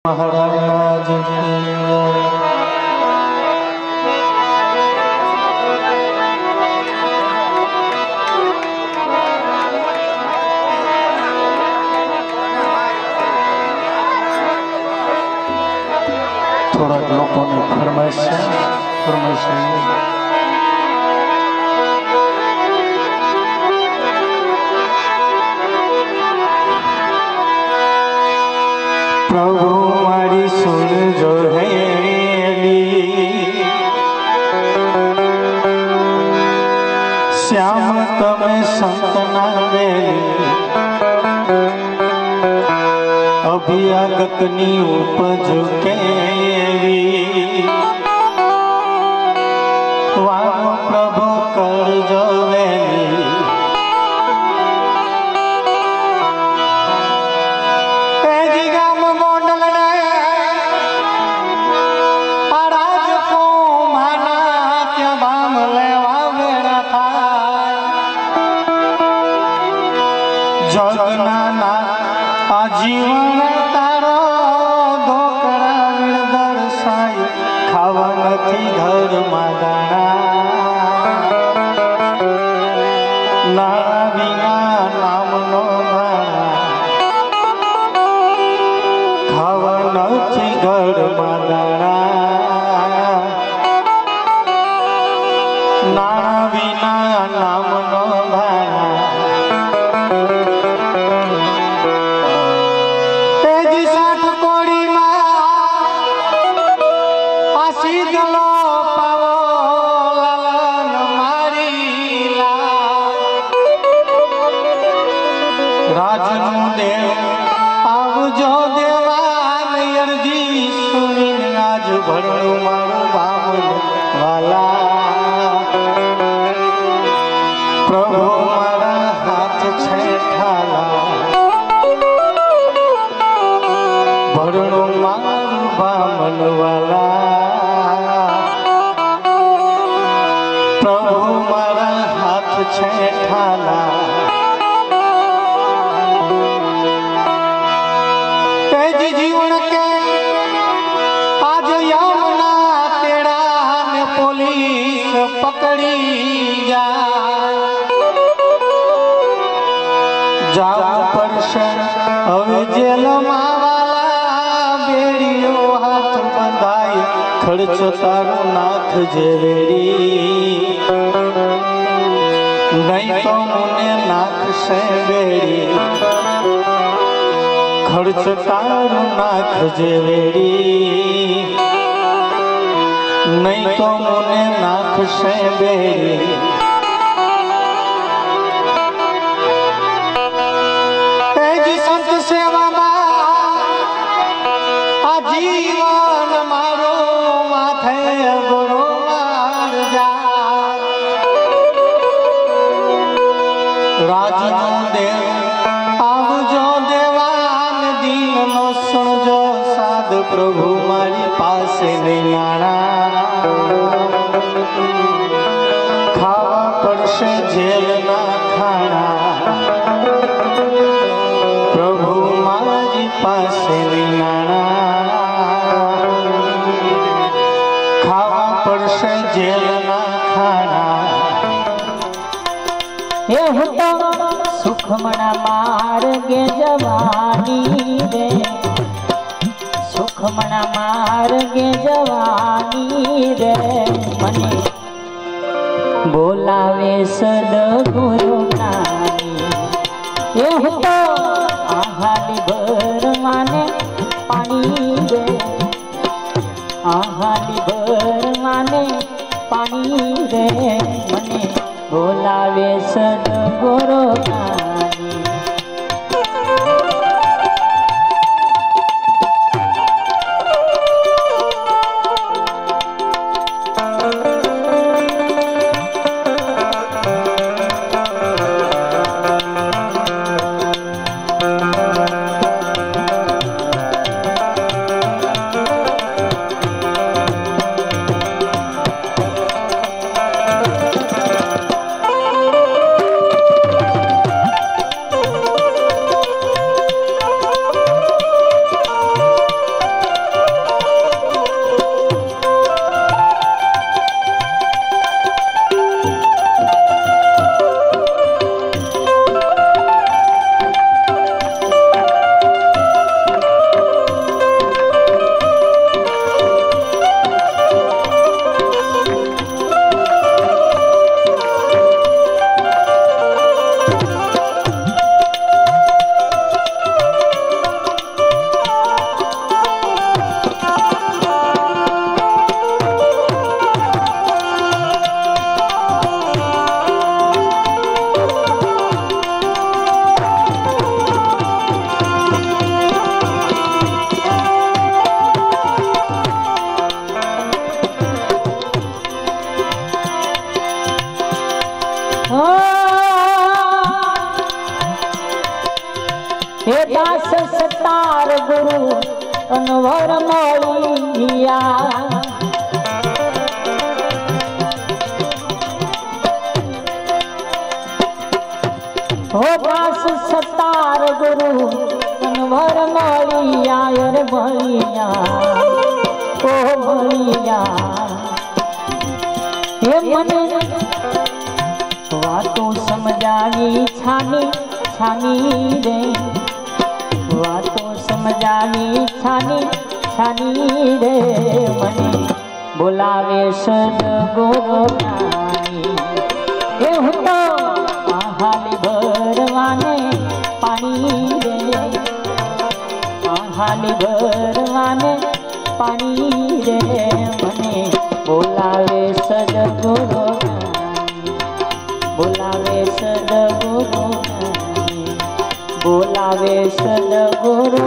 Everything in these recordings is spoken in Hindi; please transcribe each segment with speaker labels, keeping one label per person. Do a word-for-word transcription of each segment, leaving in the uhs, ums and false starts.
Speaker 1: महाराज थोड़ा लोगों ने फरमाइश फरमाइश प्रभु मारी सुन जो है श्याम तमे संतना बेली अभियागतनी उपज केवी वाम प्रभु कर जो वेली जगना आजीवन तारो धोकरा दर्शाई खावा नथी घर मादाना नारा बिना नाम नो खावा नथी घर मादाना नारा बिना नाम नो राजनु देव आवजो देवान अर्जी सुनीन आज भरणु मारू बामन वाला प्रभु मारा हाथ छे ठाला भरणु मारू बामन वाला प्रभु मारा हाथ छे ठाला जीवन के आज यमुना तेरा ने पुलिस पकड़ी जा जाओ परशन हवे जेल मावाला बेड़ियो हाथ बंधाई खर्च तारो नाथ जेवेड़ी नहीं तो मुने नाथ से बेड़ी खर्च तारू नाथ जेवेड़ी नहीं तो मुने नाथ से बेड़ी तेजी संत सेवा आजीवन मारो माथे गुरु मार जा राजनु देव आवजो देवा सुनजो साध प्रभु मारी पासे नहीं नाना खावा पड़से जेल ना खाना प्रभु मारी पासे नहीं नाना खावा पड़से जेल ना खाना
Speaker 2: ये होता सुखमना मार्गे जवानी रे सुखमना मार्गे जवानी रे मने बोलावे सदगुरु नानी ये होता आहाली भर माने पानी रे आहाली भर माने पानी रे मने बोलावे सदगुरु नानी तनवर मोलिया हो दास सतार गुरु तनवर मोलिया रे मोलिया ओ मोलिया हे मने वातों समझानी छानी छानी रे वातों समझानी छानी छानी रे मने बोलावे सदगुरु ज्ञानी हे हूँ तो आहाली भरवाने पानी रे आहाली भरवाने पानी रे मने बोलावे सदगुरु बोलावे सदगुरु बोलावे सदगुरु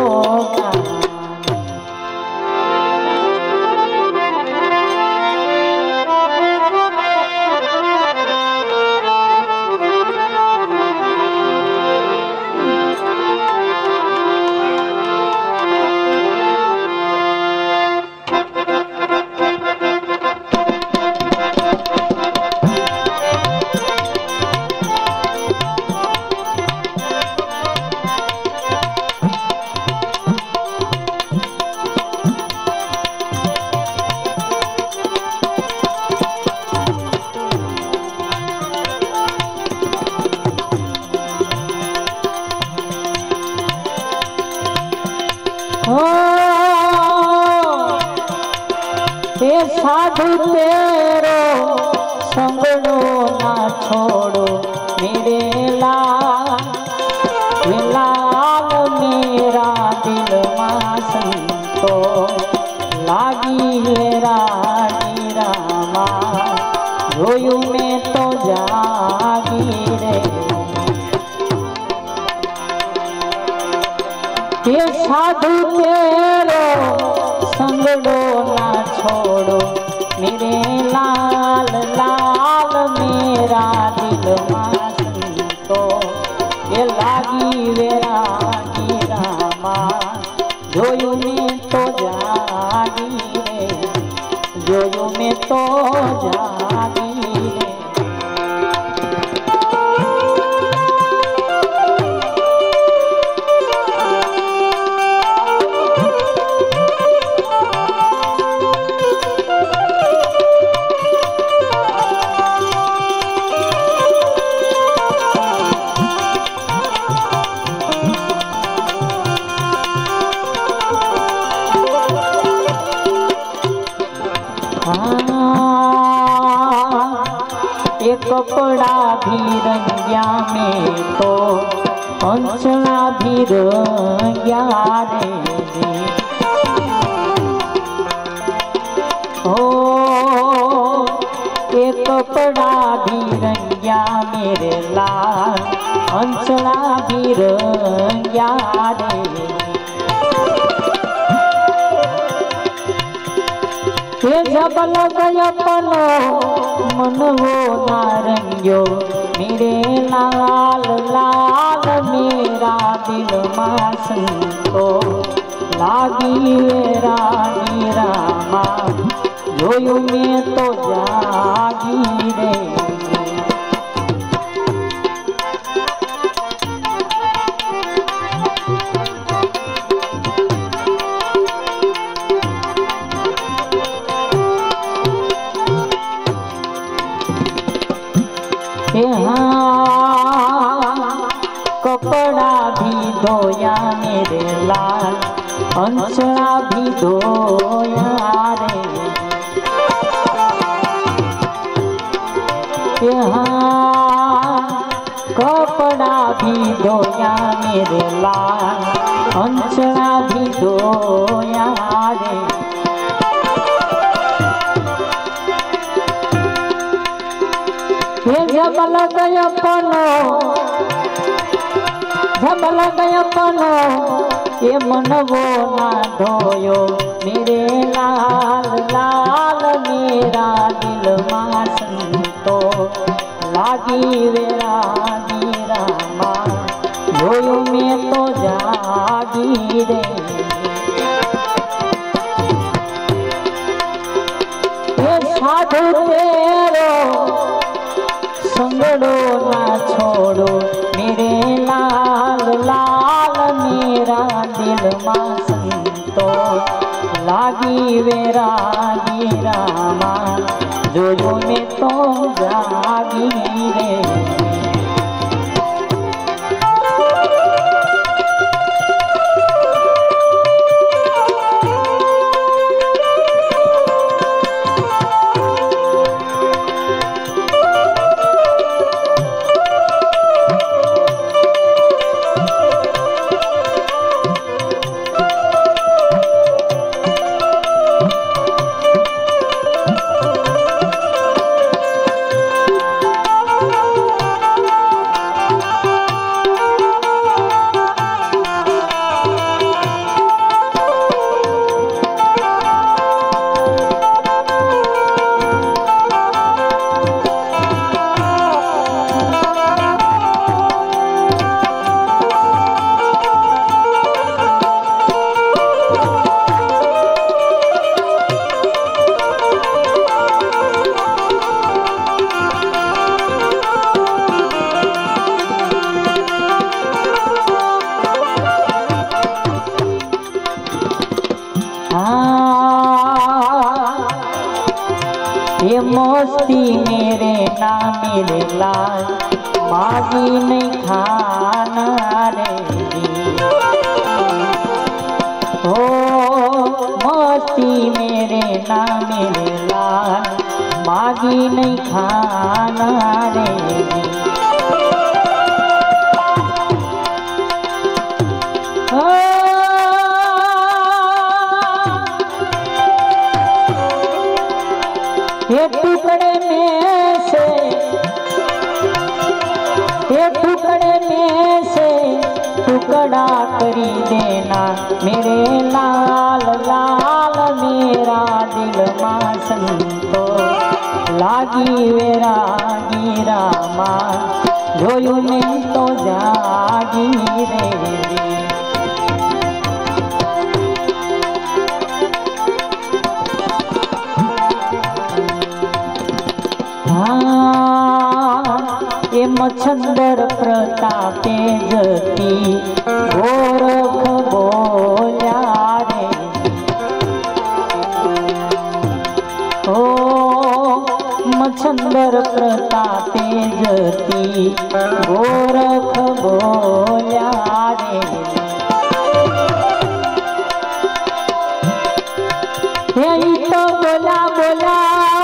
Speaker 2: हे साधु तेरो संगड़ो ना छोड़ो मेरे लाल लाल मेरा दिल मासंतो लागी मेरा रामा रोयू में तो जागी रे हे साधु तेरो संगड़ो ना छोड़ो मेरे लाल लाल मेरा दिल मासंतो ये लागी वेरा रामा जोयू में तो जागी रे जोयू में तो जागी रे ये कपड़ा भी रंगिया में तो अंचला भी रंगिया रे हो ये कपड़ा भी रंगिया मेरे लाल अंचला भी रंगिया रे ये जब लग अपनो मन वो नारंगियो मेरे लाल लाल मेरा दिल मासंतो लागी रानी रामा जोयू में तो जागी रे कपड़ा भी धोया मेरे लाल अंचला भी धोया रे कपड़ा भी धोया मेरे लाल अंचला भी धोया रे ये जब लग अपनो जब लग अपनो ये मन वो ना धोयो मेरे लाल लाल मेरा दिल मासंतो लागी वेरा रामा जोयू में तो जागी रे साधु तेरो संगड़ो ना छोड़ो मेरे लाल लाल मेरा दिल मां संतो लागी वेरागी रामा जोयो में तो जागी रे। ये मस्ती मेरे ना मेरे लाल मागी नहीं खाना रे हो मस्ती मेरे ना मेरे लाल मागी नहीं खाना रे। ये टुकड़े में से ये टुकड़े में से टुकड़ा करी देना मेरे लाल लाल मेरा दिल मां संतो लागी वेरागी रामा जोयू में तो जागी रे। ये मच्छंदर प्रतापे जती गोरख बोल्या रे ओ मच्छंदर प्रतापे जती गोरख बोल्या रे। यही तो बोला बोला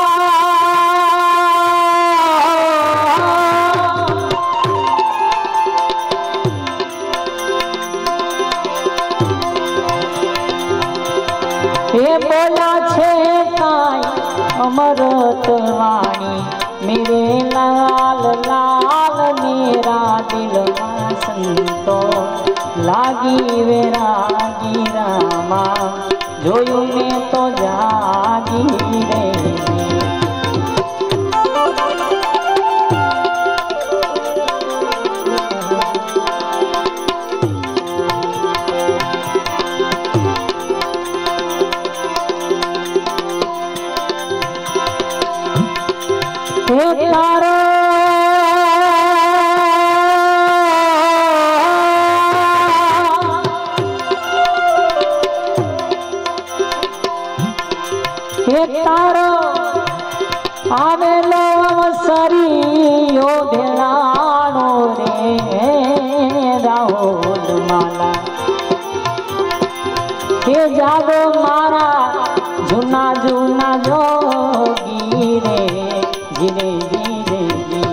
Speaker 2: ये बोला छे काई अमृत वाणी मेरे लाल लाल मेरा दिल मां संतो लागी वेरागी रामा जोयू में तो जागी रे। तारो हे तारो आवेलो अवसरियो भेलाणो रे राहुल माला हे जागो मारा जूना जूना जोगी रे धीरे धीरे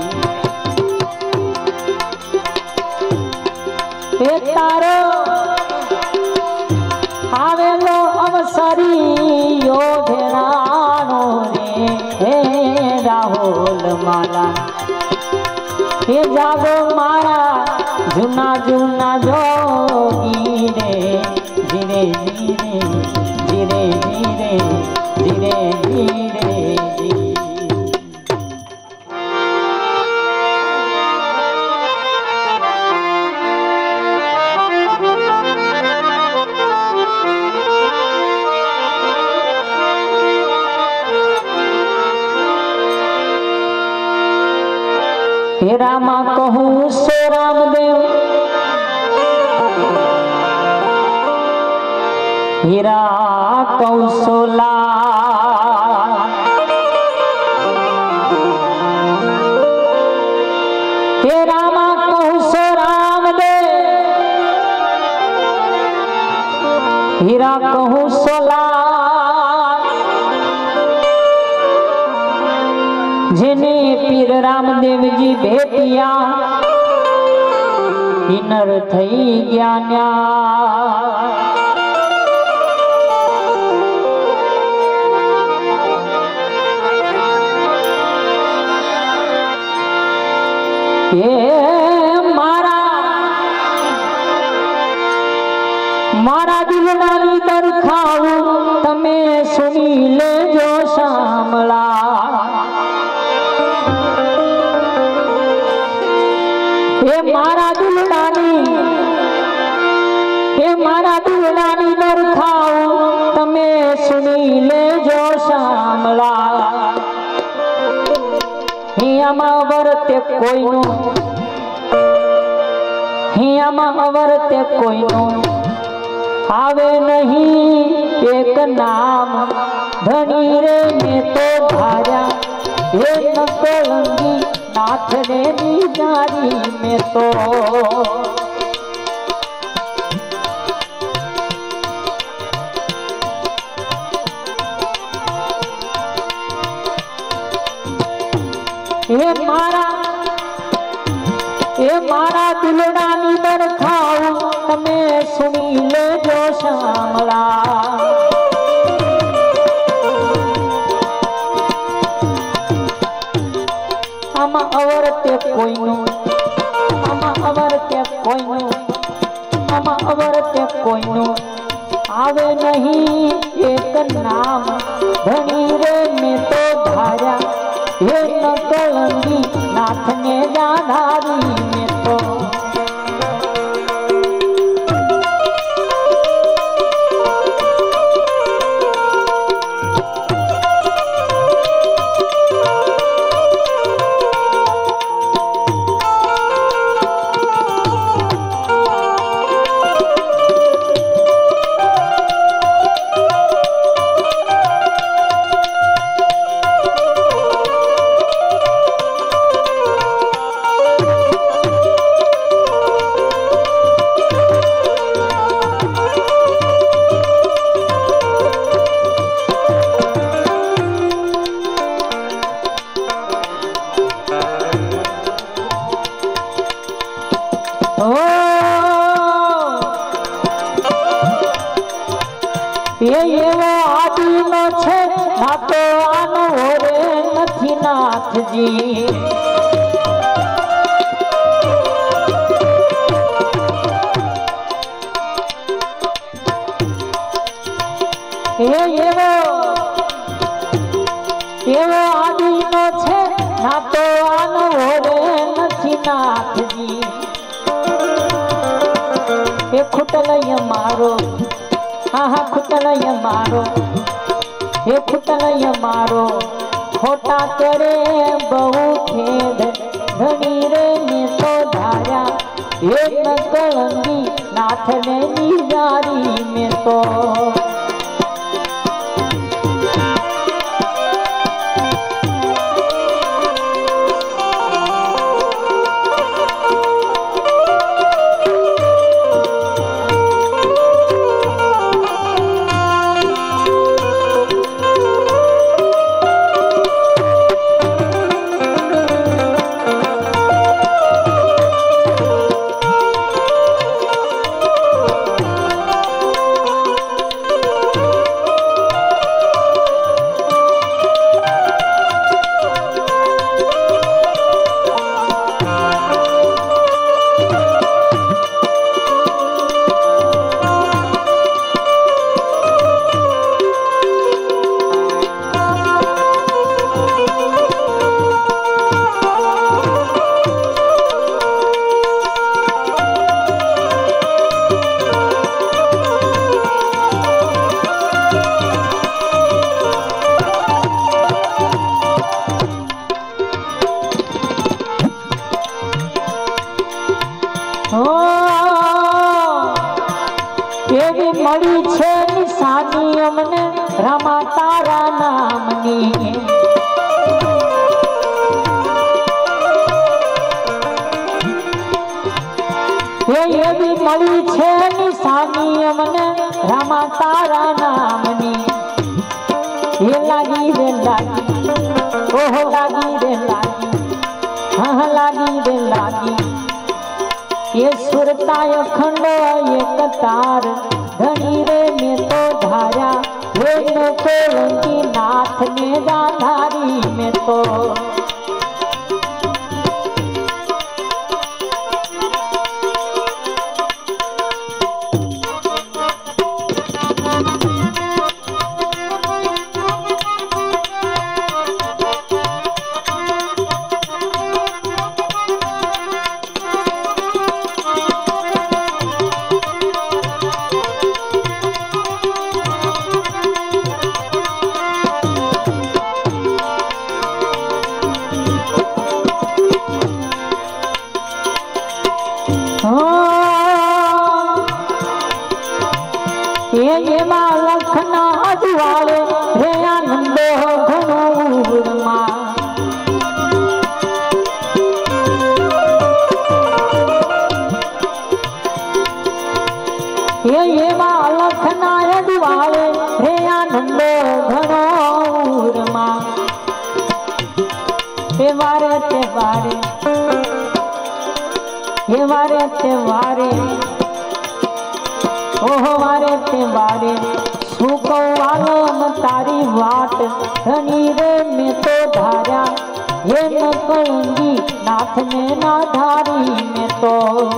Speaker 2: हे तारो आवेलो अवसरियो भेलाणो रे हे राहुल माला हे जागो मारा जूना जूना जोगी रे धीरे धीरे धीरे धीरे धीरे धीरे। हे रामा कहूँ सो रामदेव हीरा कौशला हे रामा कहूँ सो रामदेव हीरा कहूँ सोला जेने पीर रामदेव जी भेटिया इनर थई ज्ञान्या ये मारा मारा दिलनानी दरखाऊ तमे सुनी लेजो शामला हे मारा दिलनानी हे मारा दिलनानी दरखाऊ तमे सुनी लेजो शामला हियामा वर्ते कोईनो हियामा वर्ते कोईनो आवे नहीं एक नाम धनी रे में तो धारा हे न कलंगी नाथ रे निजारी में तो हे मारा हे मारा दिलडानी दरखाऊ तमे सुनी लेजो शामला आमा अवरते कोईनो आमा अवरते कोईनो आमा अवरते कोईनो आवे नहीं एक नाम धनी रे में तो धारा हे न कलंगी नाथ ने जाधारी में तो ये ये वो आदि नो छे ना तो आनो रे नथी नाथ जी ये ये वो ये वो आदि नो छे ना तो आनो रे नथी नाथ जी ये खुटलय मारो हाँ खुटलय मारो हे खुटलय मारो खोटा करे बहु खेद धनी रे में तो धारा हे न कलंगी नाथ ने निजारी में तो मળી છે નિશાની અમને રામા તારા નામની એ લાગી રે લાગી ઓહો લાગી રે લાગી હા લાગી રે લાગી ये सुरताय खंड एक तार धनी रे में तो धारा वे न कोलंकी नाथ में गाधारी में तो ये लखना अजवाले रे आनंदो घनूरमा ये ये लखना अजवाले रे आनंदो घनूरमा हे वारे ते वारे हे वारे ते वारे ओहो वारे ते वारे सुको आलम तारी वाट धनी रे में तो धारा ये न कहूंगी नाथ में ना धारी में तो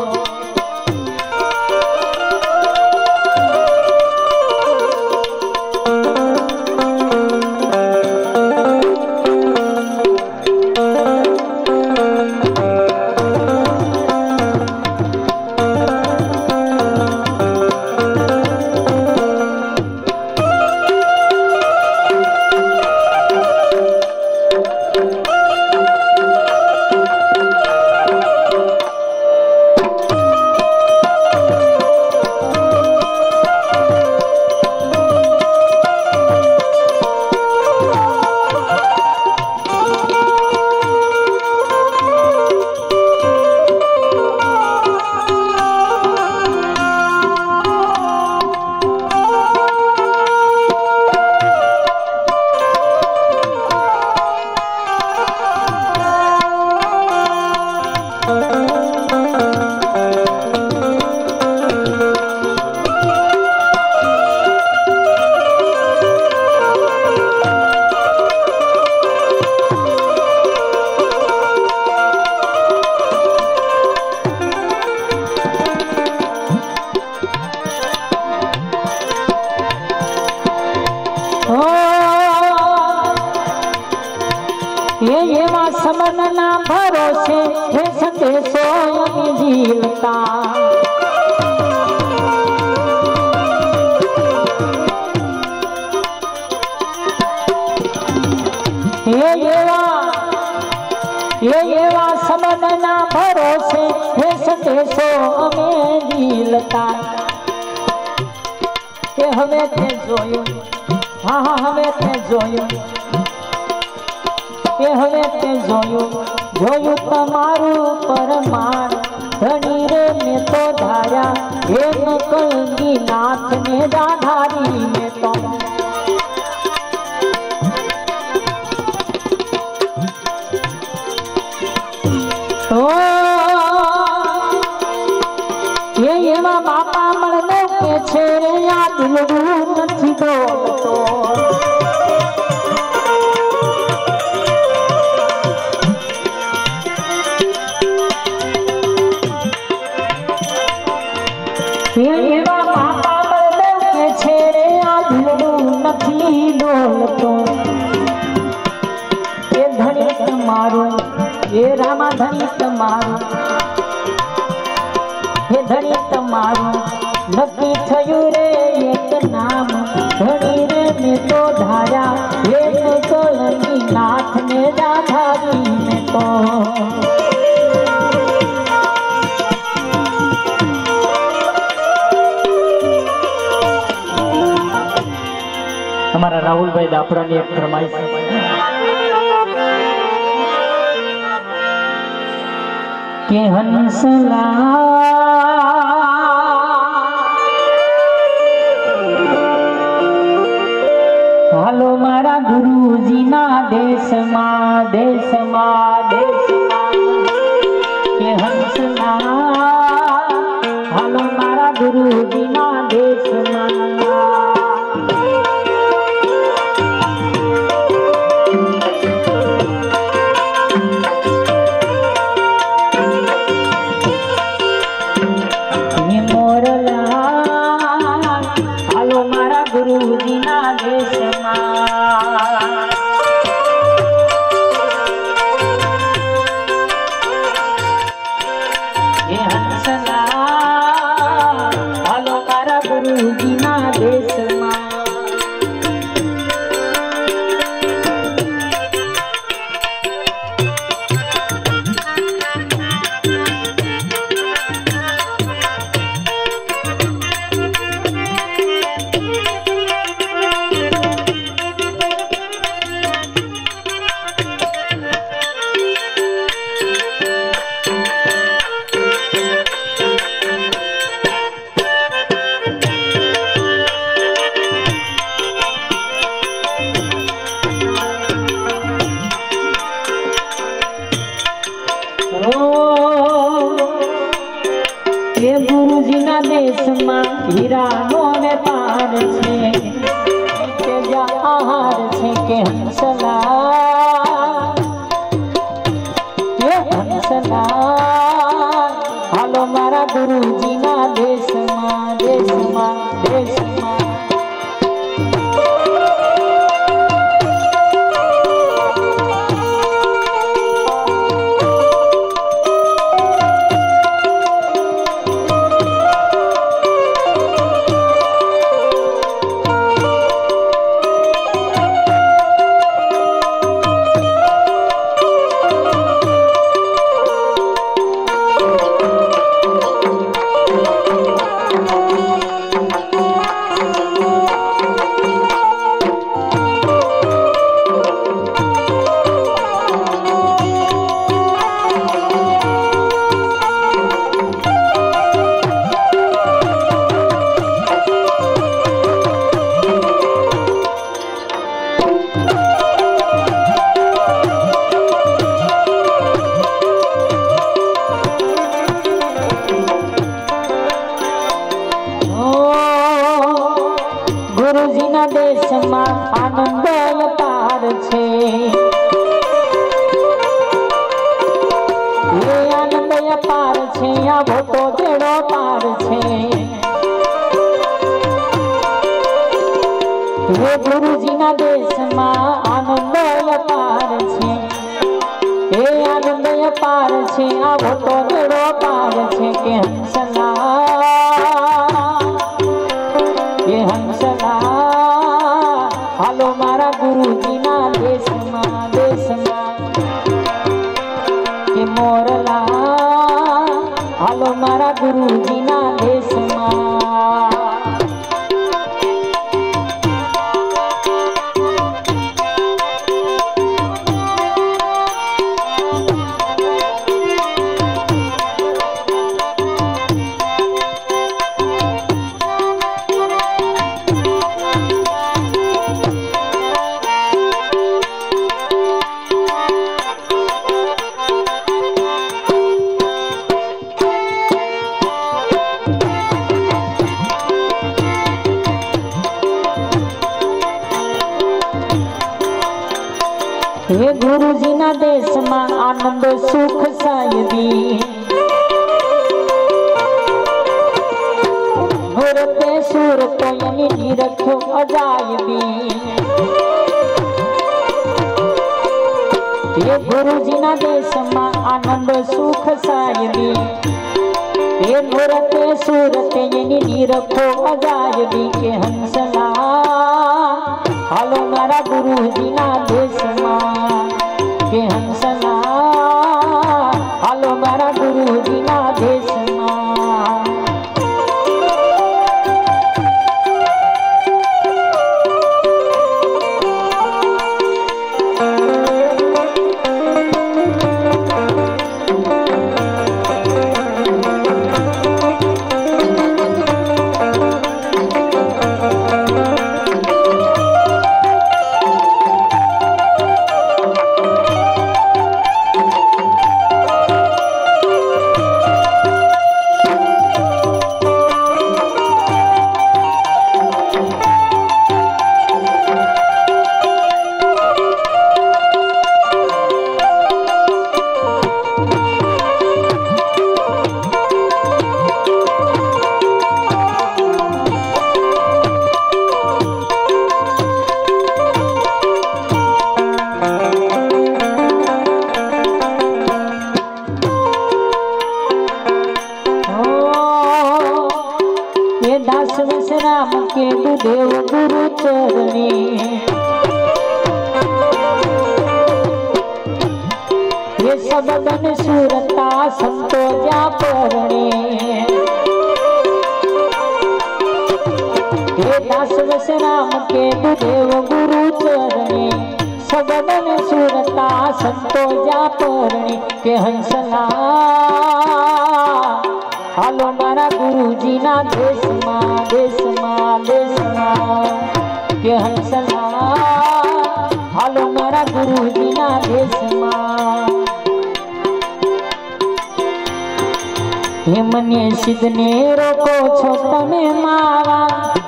Speaker 2: ये ये समन ना भरोसे हे संदेशो जीलता ये ये ये ये समन ना भरोसे हे संदेशो हमें जीलता के हमें ते जोयो हाँ हाँ हमें ते जोयो के हवे ते जोयो जोयो तमारू परमार धनी रे में तो धारा हे न कहूंगी नाथ में राधारी में तो ओ ये ये बापा मरने के छेरे या दिल નથી દોડતો એવા બાપા બળદેવ કે છે રે આ ધૂળું નથી ડોલતો એ ધણી તમારું એ રામા ધણી તમારું એ ધણી તમારું નક્કી થયું રે એક નામ ધણી રે મેં તો ધાર્યા એક કલની નાથ ને રાધારી મેં તો हमारा राहुल भाई दापड़ा ने एक फरमाइश के हंसला હાલો મારા ગુરુજીના દેશમાં દેશમાં દેશમાં કે હંસના હાલો મારા ગુરુજીના દેશમાં ગુરુજીના દેશમાં એ હંસના હાલો મારા ગુરુજીના દેશમાં એ ગુરુજીના દેશમાં હીરાનો વેપાર છે કે જ્યાં આહાર છે કે હંસલા એ હંસલા હાલો મારા ગુરુજીના દેશમાં દેશમાં દેશમાં ગુરુજીના દેશમાં આનંદ અપાર છે એ આનંદ અપાર છે આ ભોટો તેડો પાર છે એ ગુરુજીના દેશમાં આનંદ અપાર છે એ આનંદ અપાર છે આ ભોટો તેડો પાર છે કે હંસલા એ હંસલા હાલો મારા ગુરુજીના દેશમાં દેશમાં કે મોરલા હાલો મારા ગુરુજીના દેશમાં हे गुरुजीना देशમાં આનંદ સુખ સાયદી મૂર્તે સુરત એની નિરખ્યો અજાયબી हे गुरुजीना देशમાં આનંદ સુખ સાયદી हे મૂર્તે સુરત એની નિરખ્યો અજાયબી કે હંસલા હાલો મારા ગુરુજીના દેશમાં કે હંસલા હાલો મારા ગુરુજીના દેશમાં सबदन सुरता संतो जा परणे हे दास वस राम के देव गुरु चरणे सबदन सुरता संतो जा परणे के हंसला हालो मारा गुरुजी ना देश मा देश मा देश मा के हंसला हालो मारा गुरुजी ना देश मा हे मने सिद्धने रोको छो तमे मावा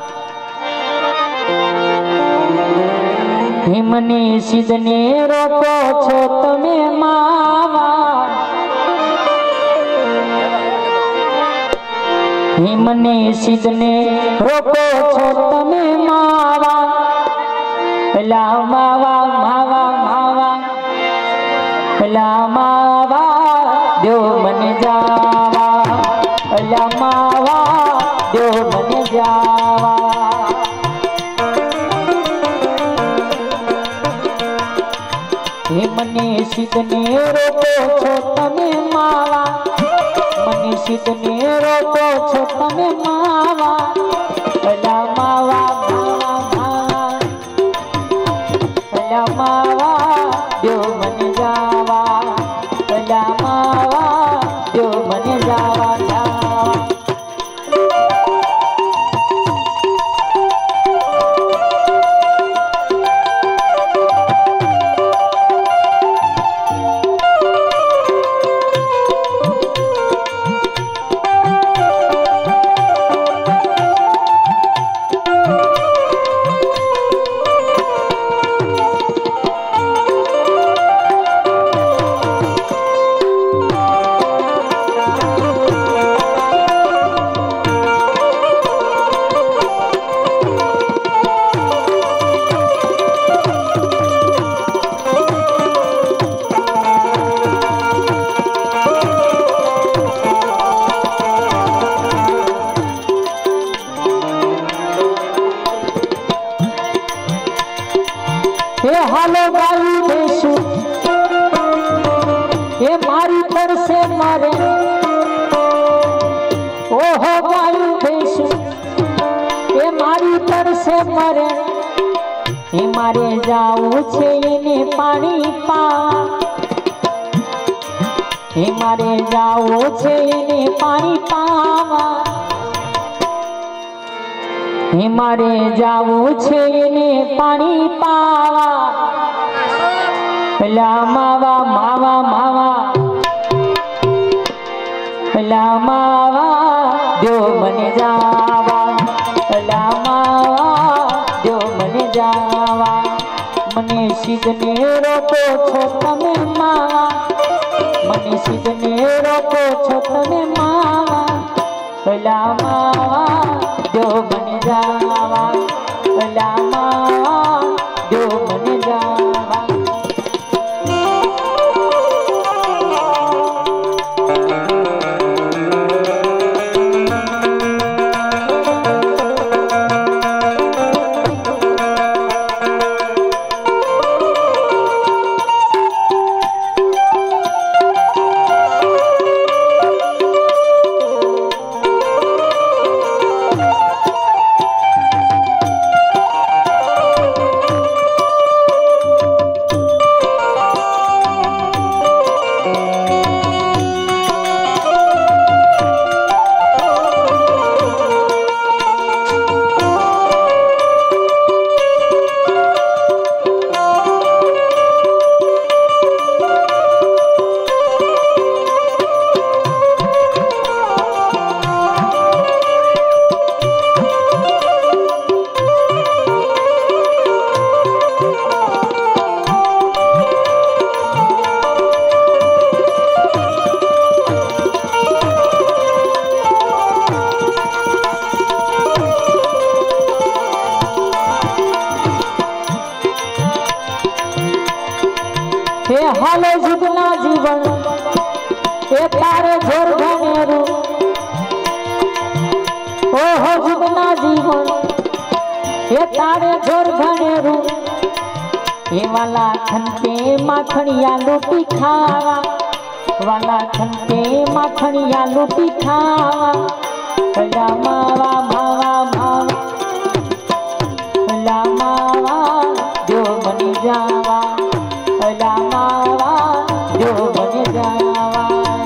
Speaker 2: हे मने सिद्धने रोको छो तमे मावा हे मने सिद्धने रोको छो तमे मावा ला मावा मावा मावा ला मावा दो मन जावा ला मावा दो मन जावा हे मने सिद्धने रोको छो तमे मावा मने सिद्धने रोको छो तमे मावा ला मावा मावा मावा ला मावा दो मन जावा ला मावा दो मन जावा जावा हे हालो गाई देशु हे मारी पर से मारे ओहो गाई देशु हे मारी पर से मारे हे मारे जाऊ छे ने पानी पा हे मारे जाऊ छे ने पानी पावा हे मारे जाऊ छे ने पानी पावा ला मावा मावा मावा ला मावा दो मन जावा ला मावा दो मन जावा मने सिद्धने रोको छो तमे मावा मने सिद्धने रोको छो तमे मावा ला मावा दो मन जावा ला मावा दो मन जावा हे हालो जुगना जीवन हे तारे झोर घनेरू ओ हो जुगना जीवन हे तारे झोर घनेरू हे वाला खनते माखणिया लूटी खावा वाला खंते माखणिया लूटी खावा भला मावा मावा मावा भला मावा जो बन जावा भला मावा जो बन जावा।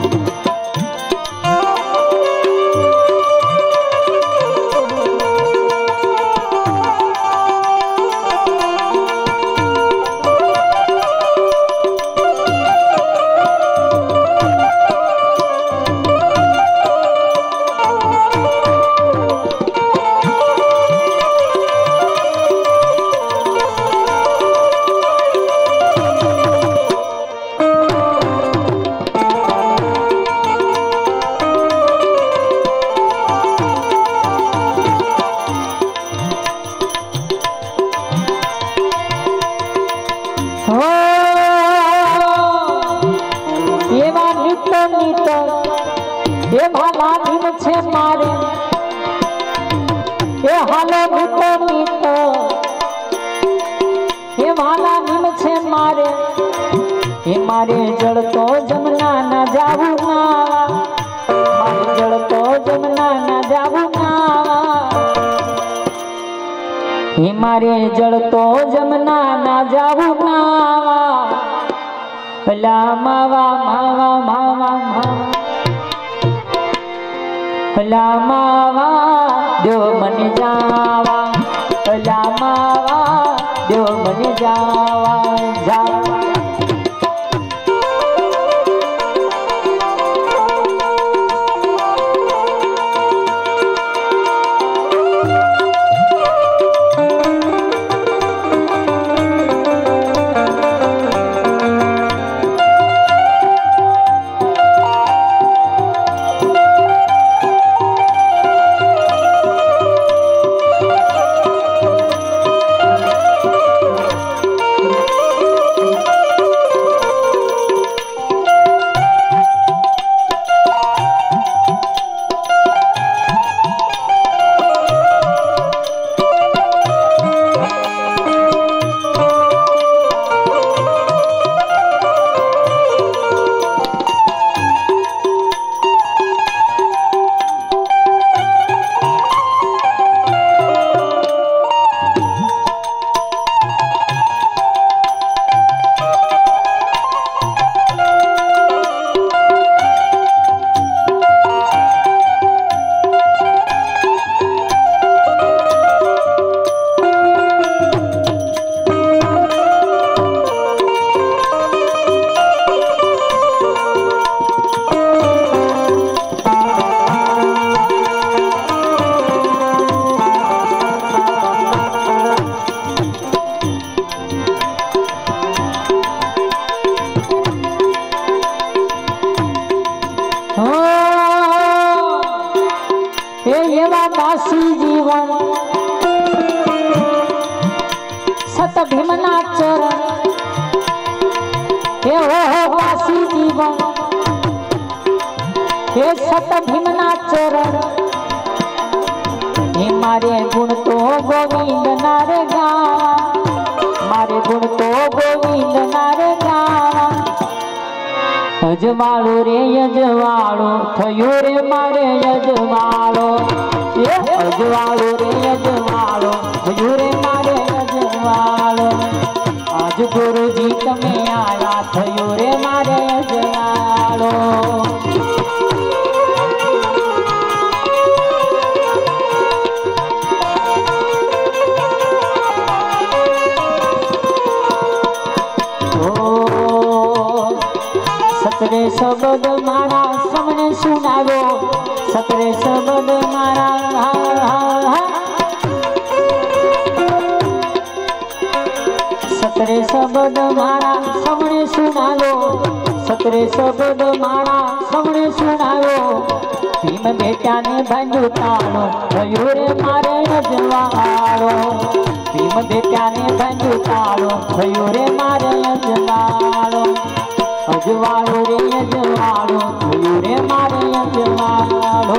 Speaker 2: ये भाला दिन छे मारे ये हालो मीतो मीतो ये भाला दिन छे मारे ये मारे जड़ तो जमुना ना जाऊ नावा मारे जड़ तो जमुना ना जाऊ नावा ये मारे जड़ तो जमुना ना जाऊ नावा भला मावा मावा मावा मावा भला मावा दो मन जावा भला मावा दो मन जावा जावा। दासी जीवन सत भीमना चरण हे हो दासी जीवन हे सत भीमना चरण हे मारे गुण तो गोविंद नारे गावा मारे गुण तो गोविंद नारे गावा। अजवाळो रे अजवाळो थयो रे मारे अजवाळो ये अजवाळो रे अजवाळो थयो रे मारे अजवाळो। आज गुरुजी तमे आया थयो रे मारे अजवाळो। सतरे शब्द मारा समने सुनावो सतरे शब्द मारा हा, हा, हा। सतरे शब्द मारा समने सुनावो सतरे शब्द मारा समने सुनावो। भीम बेटा ने बांधो ताळो थयो रे मारे अजवाळो। भीम बेटा ने बांधो ताळो थयो रे मारे अजवाळो। अजवाळो रे अजवाळो थयो रे मारे अजवाळो।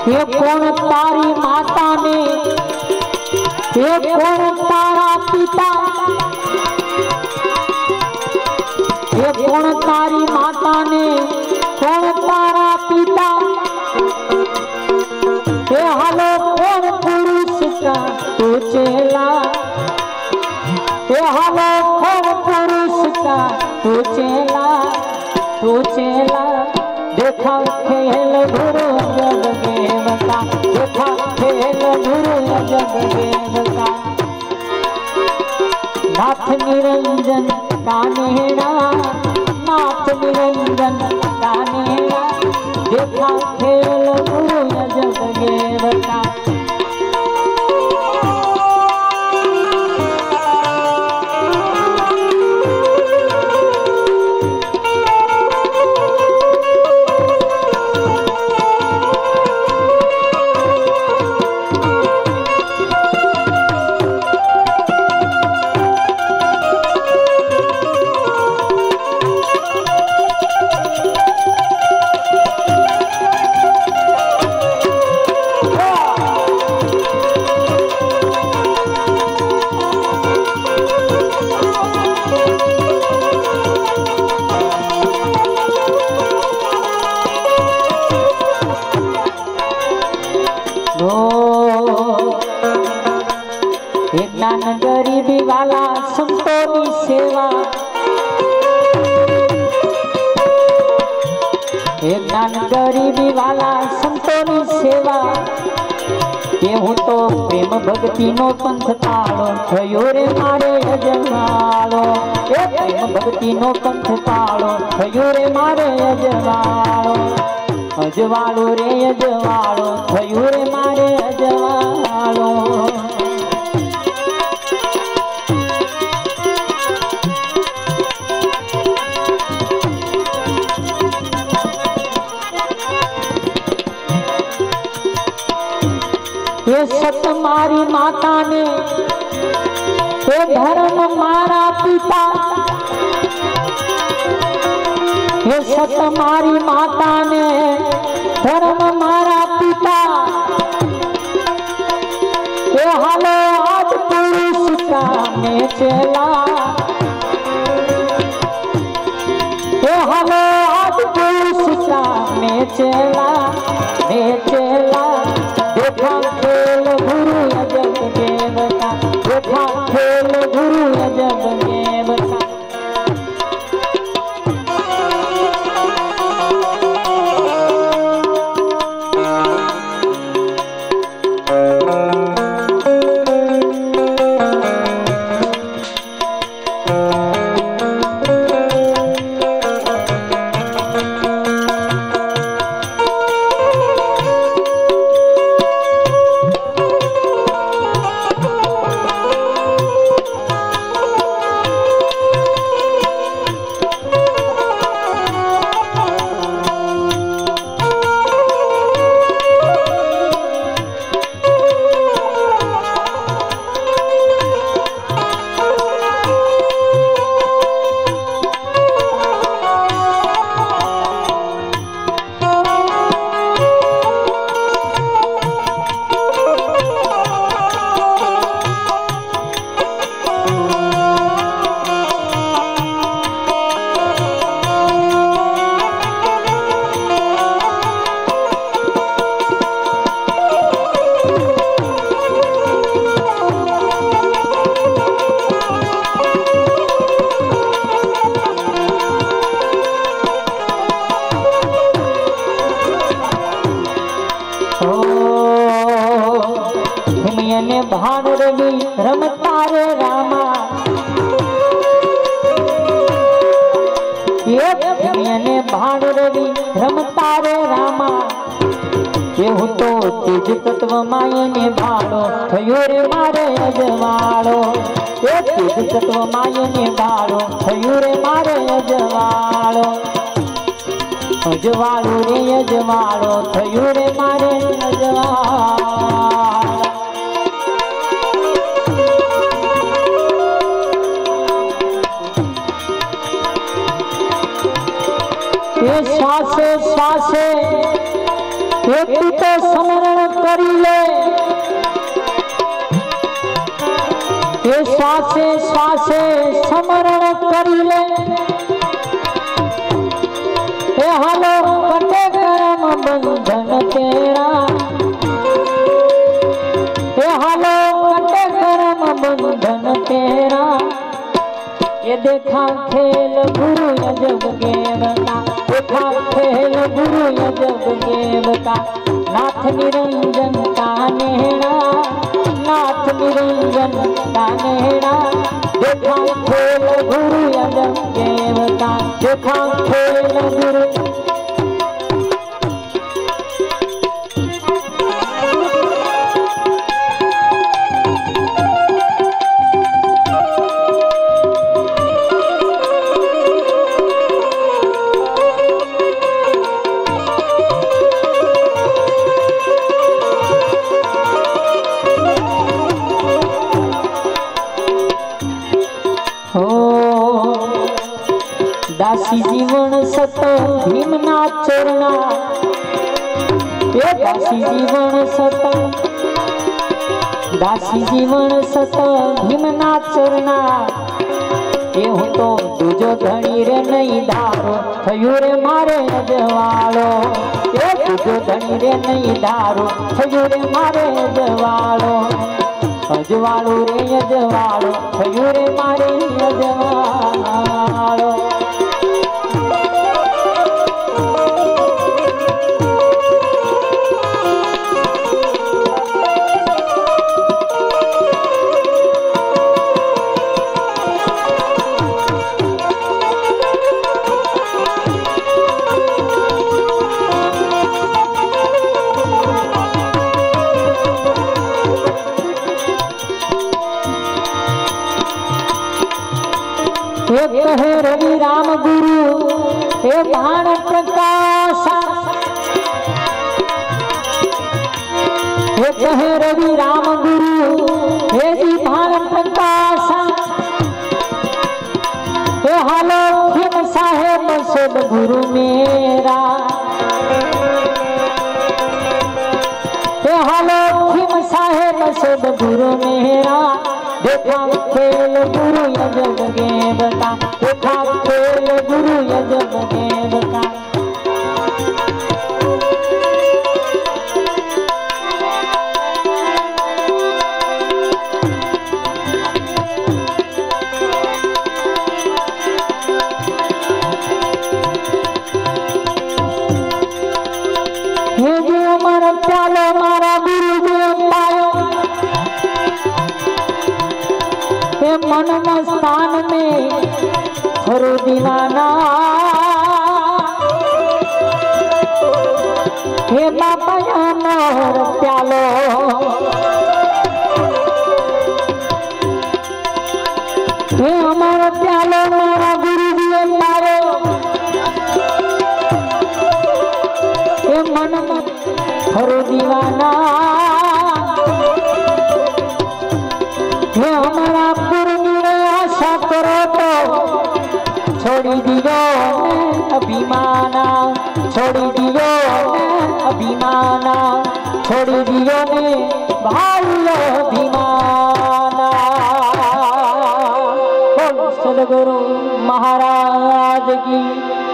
Speaker 2: ये कौन तारी माता ने, ये कौन तारा पिता, ये कौन तारी माता ने, कौन तारा पिता, ये हालो कौन पुरुष का तू चेला, ये हालो कौन पुरुष का तू चेला, तू चेला। देखा खेल गुरु जग देवता, देखा खेल गुरु जग देवता। नाथ निरंजन कान्हेड़ा, नाथ निरंजन कान्हेड़ा, देखा खेल गुरु जग देवता। ज्ञान गरीबी वाला संतों की सेवा, ज्ञान गरीबी वाला संतों की सेवा। केहू तो प्रेम भक्ति नो पंथ पाळो, थयो रे मारे अजवाळो। ए प्रेम भक्ति नो पंथ पाळो, थयो रे मारे अजवाळो। अजवाळो रे अजवाळो, थयो रे मारे अजवाळो। ये सत मारी माता ने, ये धर्म मारा पिता, ये सत मारी माता ने, धर्म मारा पिता। ये हालो आज पुरुष का में चला, ये हालो आज पुरुष का में चला, में चला। देखा खेल गुरु अजब देवता, देखा खेल गुरु अजब देवता। ने भानु रवि रमता रे रामा, ये ने भानु रवि रमता रे रामा। केहू तो तेज तत्व माये ने भाड़ो, थयो रे मारे अजवाड़ो। ये तेज तत्व माये ने भाड़ो, थयो रे मारे अजवाड़ो। अजवाड़ो रे अजवाड़ो, थयो रे मारे अजवाड़ो। ये श्वासे श्वासे, हे तू तो स्मरण करी ले हे श्वासे श्वासे स्मरण करी ले हे हालो कटे करम बंधन तेरा हे हालो कटे करम बंधन तेरा ये देखा खेल गुरु अजब गेम का देखा खेल गुरु अजब गेम का नाथ निरंजन का नेड़ा नाथ निरंजन का नेड़ा देखा खेल गुरु अजब गेम का देखा खेल गुरु दासी जीवन सत भीमना चरणा ये दासी जीवन सत दासी जीवन सत भीमना चरणा ये हूँ तो दूजो धनी रे नहीं धारो थयु रे मारे अजवाड़ो ये दूजो धनी रे नहीं धारो थयु रे मारे अजवाड़ो अजवाड़ो रे अजवाड़ो थयु रे मारे अजवाड़ो एक है रवि राम गुरु हे बाण प्रकाशा एक है रवि राम गुरु हे जी बाण प्रकाशा हे हालो खिम साहेब सद गुरु मेरा हे हालो खिम साहेब सद गुरु मेरा देखा खेल गुरु अजब गेम का देखा खेल गुरु अजब गेम का हे जी अमर प्यालो मारा गुरु जी पायो मन मस्तान में हरो दीवाना हे बाबा मोहर प्यालो हे हमारा प्यालो मारा गुरु जी पारो हे मन हरो दीवाना हे हमारा आशा करो तो छोड़ी दियो अभिमाना छोड़ी दियो अभिमाना छोड़ी दियो ने भाई अभिमाना सदगुरु महाराज की।